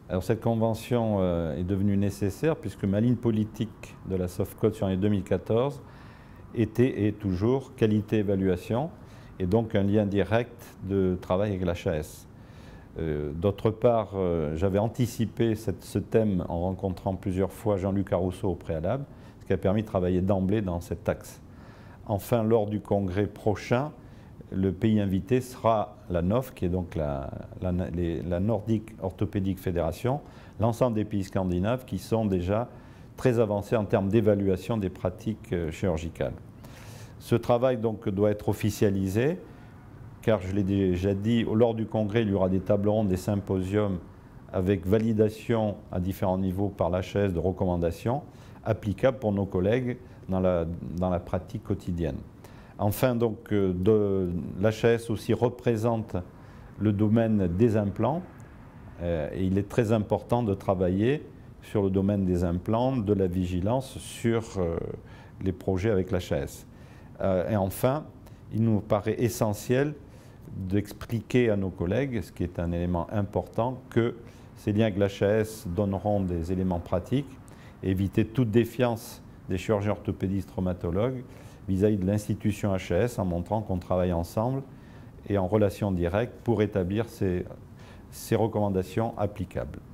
Alors cette convention est devenue nécessaire puisque ma ligne politique de la SOFCODE sur l'année 2014 était et est toujours qualité-évaluation et donc un lien direct de travail avec l'HAS. D'autre part, j'avais anticipé ce thème en rencontrant plusieurs fois Jean-Luc Arousseau au préalable, ce qui a permis de travailler d'emblée dans cet axe. Enfin, lors du congrès prochain, le pays invité sera la NOF, qui est donc la Nordic Orthopedic Federation, l'ensemble des pays scandinaves qui sont déjà très avancés en termes d'évaluation des pratiques chirurgicales. Ce travail donc doit être officialisé, car je l'ai déjà dit, lors du congrès, il y aura des tables rondes, des symposiums avec validation à différents niveaux par l'HAS de recommandations applicables pour nos collègues dans la pratique quotidienne. Enfin, donc, l'HAS aussi représente le domaine des implants et il est très important de travailler sur le domaine des implants, de la vigilance sur les projets avec l'HAS. Et enfin, il nous paraît essentiel d'expliquer à nos collègues, ce qui est un élément important, que ces liens avec l'HAS donneront des éléments pratiques et éviter toute défiance des chirurgiens orthopédistes traumatologues vis-à-vis de l'institution HAS en montrant qu'on travaille ensemble et en relation directe pour établir ces recommandations applicables.